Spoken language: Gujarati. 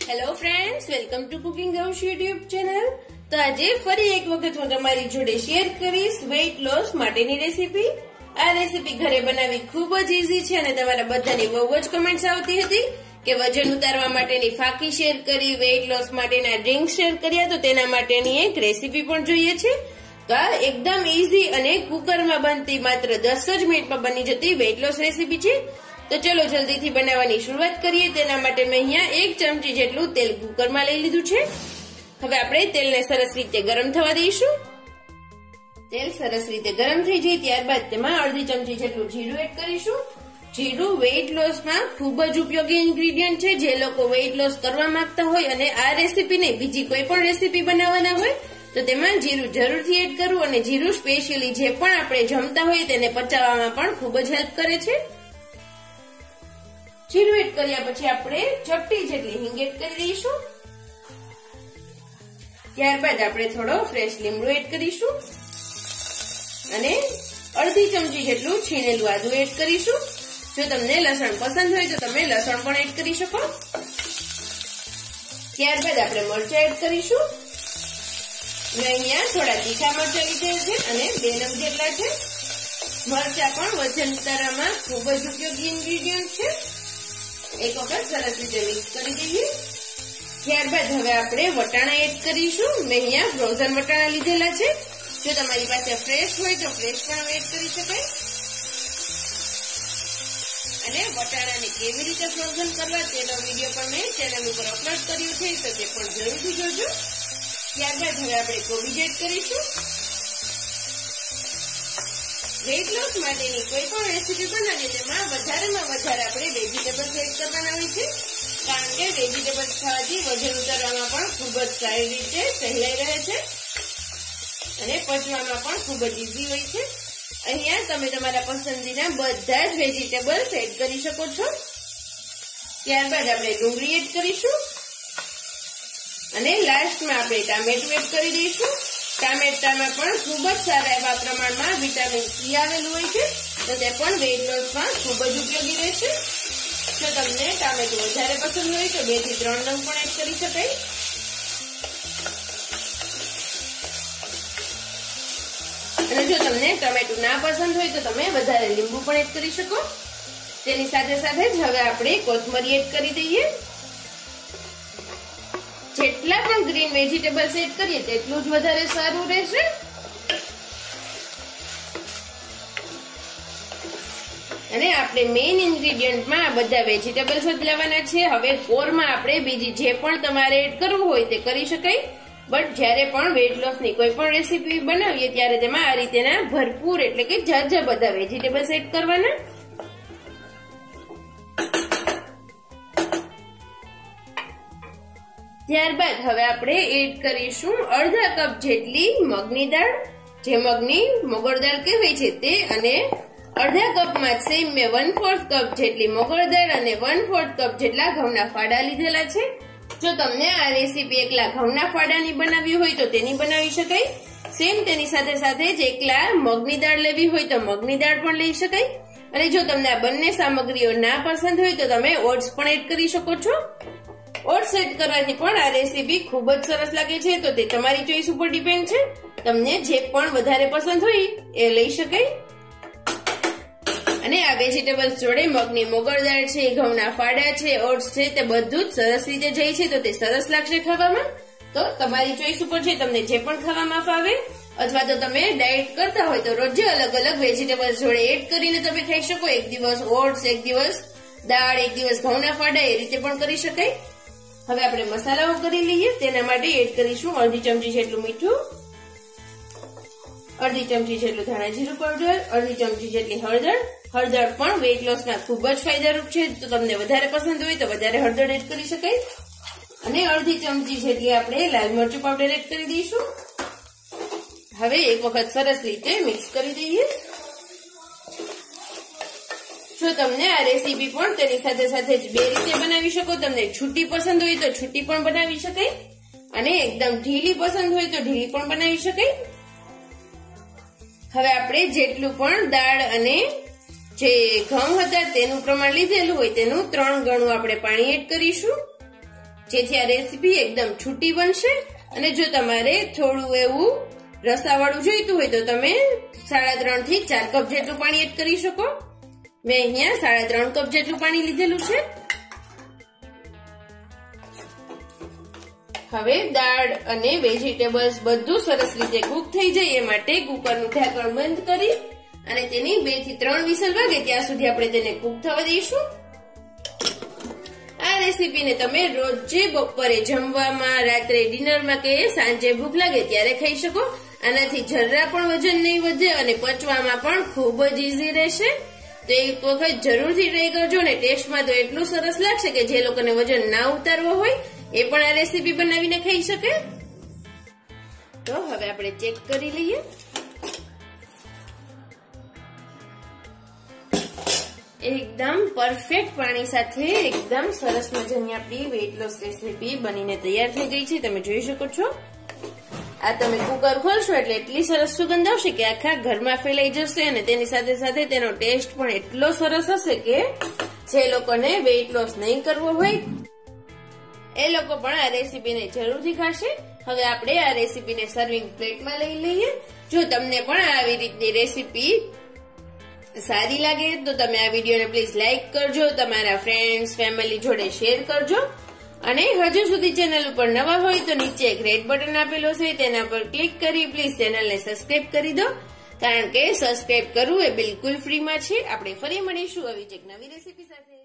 Hello friends, welcome to cooking house YouTube channel. તો આજે ફરી એક વખત હું તમારી જોડે શેર કરીશ વેઇટ લોસ માટેની રેસીપી। આ રેસીપી ઘરે બનાવવી ખૂબ જ ઈઝી છે અને તમારા બધાની બહુ જ કમેન્ટ્સ આવતી હતી કે વજન ઉતારવા માટેની ફાકી શેર કરી, વેઇટ લોસ માટેના ડ્રિંક શેર કર્યા, તો તેના માટેની એક રેસીપી પણ જોઈએ છે। તો આ એકદમ ઈઝી અને કુકરમાં બનતી માત્ર 10 જ મિનિટમાં બની જતી વેઇટ લોસ રેસીપી છે। તો ચલો જલ્દીથી બનાવવાની શરૂઆત કરીએ। તેના માટે મેં અહીંયા 1 ચમચી જેટલું તેલ કુકરમાં લઈ લીધું છે। હવે આપણે તેલને સરસ રીતે ગરમ થવા દઈશું। તેલ સરસ રીતે ગરમ થઈ જાય ત્યારબાદ તેમાં અડધી ચમચી જેટલું જીરું એડ કરીશું। જીરું વેઇટ લોસમાં ખૂબ જ ઉપયોગી ઇન્ગ્રેડિયન્ટ છે। જે લોકો વેઇટ લોસ કરવા માંગતા હોય અને આ રેસીપી નહીં બીજી કોઈ પણ રેસીપી બનાવવાના હોય તો તેમાં જીરું જરૂરથી એડ કરવું। અને જીરું સ્પેશિયલી જે પણ આપણે જમતા હોઈએ તેને પચાવવામાં પણ ખૂબ જ હેલ્પ કરે છે। જીરું એડ કર્યા પછી આપણે ચપટી જેટલી હિંગ એડ કરી દઈશું। ત્યારબાદ આપણે થોડો ફ્રેશ લીમડો એડ કરીશું અને અડધી ચમચી જેટલું છીણેલું આદુ એડ કરીશું। જો તમને લસણ પસંદ હોય તો તમે લસણ પણ એડ કરી શકો। ત્યારબાદ આપણે મરચાં એડ કરીશું। મેં અહીંયા થોડા તીખા મરચાં લીધા છે અને 2 નંગ જેટલા છે। મરચાં પણ વજન ઉતારવામાં ખૂબ જ ઉપયોગી ઇન્ગ્રેડિયન્ટ છે। એક વખત સરસ રીતે મિક્સ કરી દઈએ। ત્યારબાદ હવે આપણે વટાણા એડ કરીશું। મેં અહીંયા ફ્રોઝન વટાણા લીધેલા છે। જો તમારી પાસે ફ્રેશ હોય તો ફ્રેશ પણ એડ કરી શકાય। અને વટાણાને કેવી રીતે ફ્રોઝન કરવા તેનો વિડીયો પણ મેં ચેનલ ઉપર અપલોડ કર્યો છે, તો તે પણ જરૂરથી જોજો। ત્યારબાદ હવે આપણે કોબીજ એડ કરીશું। વેઇટ લોસ માટેની કોઈ પણ રેસીપી બનાવીએ તેમાં વધારેમાં વધારે આપણે વેજીટેબલ્સ એડ કરવાના હોય છે, કારણ કે વેજીટેબલ્સ ખાવાથી વજન ઉતારવામાં પણ ખૂબ જ સારી રીતે સહેલાઈ રહે છે અને પચવામાં પણ ખૂબ જ ઈઝી હોય છે। અહીંયા તમે તમારા પસંદગીના બધા જ વેજીટેબલ્સ એડ કરી શકો છો। ત્યારબાદ આપણે ડુંગળી એડ કરીશું અને લાસ્ટમાં આપણે ટામેટું એડ કરી દઈશું। ટામેટામાં પણ ખૂબ જ સારા એવા પ્રમાણમાં વિટામિન સી આવેલું હોય છે, તો તે પણ વેઇટ લોસમાં ખૂબ જ ઉપયોગી રહેશે। જો તમને ટામેટું વધારે પસંદ હોય તો 2 થી 3 નંગ પણ એડ કરી શકાય। અને જો તમને ટમેટું ના પસંદ હોય તો તમે વધારે લીંબુ પણ એડ કરી શકો। તેની સાથે સાથે જ હવે આપણે કોથમરી એડ કરી દઈએ। જેટલા પણ ગ્રીન વેજીટેબલ્સ એડ કરીએ તેટલું જ વધારે સારું રહેશે। અને આપણે મેઇન ઇન્ગ્રેડિયન્ટમાં આ બધા વેજીટેબલ્સ જ લેવાના છે। હવે કોરમાં આપણે બીજી જે પણ તમારે એડ કરવું હોય તે કરી શકાય, બટ જ્યારે પણ વેઇટ લોસની કોઈ પણ રેસીપી બનાવીએ ત્યારે તેમાં આ રીતેના ભરપૂર એટલે કે ઝાઝા બધા વેજીટેબલ્સ એડ કરવાના। ત્યારબાદ હવે આપણે એડ કરીશું અડધા કપ જેટલી મગની દાળ, જે મગની મોગર દાળ કહેવાય છે તે, અને અડધા કપમાં સેમ મેં 1/4 કપ જેટલી મોગર દાળ અને 1/4 કપ જેટલા ઘઉંના ફાડા લીધેલા છે। જો તમને આ રેસીપી એકલા ઘઉંના ફાડાની બનાવવી હોય તો તેની બનાવી શકાય। સેમ તેની સાથે સાથે જ એકલા મગની દાળ લેવી હોય તો મગની દાળ પણ લઈ શકાય। અને જો તમને આ બંને સામગ્રીઓ ના પસંદ હોય તો તમે ઓટ્સ પણ એડ કરી શકો છો। ઓટ્સ એડ કરવાથી પણ આ રેસીપી ખૂબ જ સરસ લાગે છે, તો તે તમારી ચોઈસ ઉપર ડિપેન્ડ છે। તમને જે પણ વધારે પસંદ હોય એ લઈ શકાય। અને આ વેજીટેબલ્સ જોડે મગની મોગર દાળ છે, ઘઉંના ફાડા છે, ઓટ્સ છે, તે બધું જ સરસ રીતે જાય છે, તો તે સરસ લાગશે ખાવામાં। તો તમારી ચોઈસ ઉપર છે, તમને જે પણ ખાવામાં ફાવે, અથવા તો તમે ડાયટ કરતા હોય તો રોજ અલગ અલગ વેજીટેબલ્સ જોડે એડ કરીને તમે ખાઈ શકો। એક દિવસ ઓટ્સ, એક દિવસ દાળ, એક દિવસ ઘઉંના ફાડા, એ રીતે પણ કરી શકાય। હવે આપણે મસાલાઓ કરી લઈએ। તેના માટે એડ કરીશું અડધી ચમચી જેટલું મીઠું, અડધી ચમચી જેટલું ધાણા જીરું પાવડર, અડધી ચમચી જેટલી હળદર। હળદર પણ વેઇટ લોસમાં ખૂબ જ ફાયદારૂપ છે, તો તમને વધારે પસંદ હોય તો વધારે હળદર એડ કરી શકાય। અને અડધી ચમચી જેટલી આપણે લાલ મરચું પાવડર એડ કરી દઈશું। હવે એક વખત સરસ રીતે મિક્સ કરી દઈએ। જો તમને આ રેસીપી પણ તેની સાથે સાથે જ 2 રીતે બનાવી શકો। તમને છૂટી પસંદ હોય તો છૂટી પણ બનાવી શકાય અને એકદમ ઢીલી પસંદ હોય તો ઢીલી પણ બનાવી શકાય। હવે આપણે જેટલું પણ દાળ અને જે ઘઉં હતા તેનું પ્રમાણ લીધેલું હોય તેનું 3 ગણું આપણે પાણી એડ કરીશું। જેથી આ રેસીપી એકદમ છૂટી બનશે. અને જો તમારે થોડું એવું રસાવાળું જોઈતું હોય તો તમે 3.5 થી 4 કપ જેટલું પાણી એડ કરી શકો. મેં અહીંયા 3.5 કપ જેટલું પાણી લીધેલું છે. હવે દાળ અને વેજીટેબલ્સ બધું સરસ રીતે કૂક થઈ જાય એ માટે કુકરનું ઢાંકણ બંધ કરી અને તેની 2 થી 3 વિસલ વાગે ત્યાં સુધી આપણે તેને કૂક થવા દઈશું. આ રેસીપીને તમે રોજે બપોરે જમવામાં, રાત્રે ડિનરમાં કે સાંજે ભૂખ લાગે ત્યારે ખાઈ શકો. આનાથી જરા પણ વજન નહીં વધે અને પચવામાં પણ ખૂબ જ ઈઝી રહેશે. તો એક વખત જરૂરથી ટ્રાય કરજો ને ટેસ્ટમાં તો એટલું સરસ લાગશે કે જે લોકોને વજન ના ઉતારવો હોય એ પણ આ રેસીપી બનાવીને ખાઈ શકે. તો હવે આપણે ચેક કરી લઈએ. એકદમ પરફેક્ટ પાણી સાથે એકદમ સરસ મજાની આપણી વેઇટ લોસ રેસીપી બનીને તૈયાર થઈ ગઈ છે. તમે જોઈ શકો છો. આ તમે કુકર ખોલશો એટલે એટલી સરસ સુગંધ આવશે કે આખા ઘરમાં ફેલાઈ જશે અને તેની સાથે સાથે તેનો ટેસ્ટ પણ એટલો સરસ હશે કે જે લોકોને વેઇટ લોસ નહીં કરવો હોય એ લોકો પણ આ રેસીપીને જરૂરથી ખાશે. હવે આપણે આ રેસીપીને સર્વિંગ પ્લેટમાં લઈ લઈએ. જો તમને પણ આવી રીતની રેસીપી સારી લાગે તો તમે આ વિડીયોને પ્લીઝ લાઇક કરજો, તમારા ફ્રેન્ડ્સ ફેમિલી જોડે શેર કરજો અને હજુ સુધી ચેનલ ઉપર નવા હોય તો નીચે એક રેડ બટન આપેલો છે તેના પર ક્લિક કરી પ્લીઝ ચેનલને સબસ્ક્રાઇબ કરી દો, કારણ કે સબસ્ક્રાઇબ કરવું એ બિલકુલ ફ્રીમાં છે. આપણે ફરી મળીશું આવી જ એક નવી રેસીપી સાથે.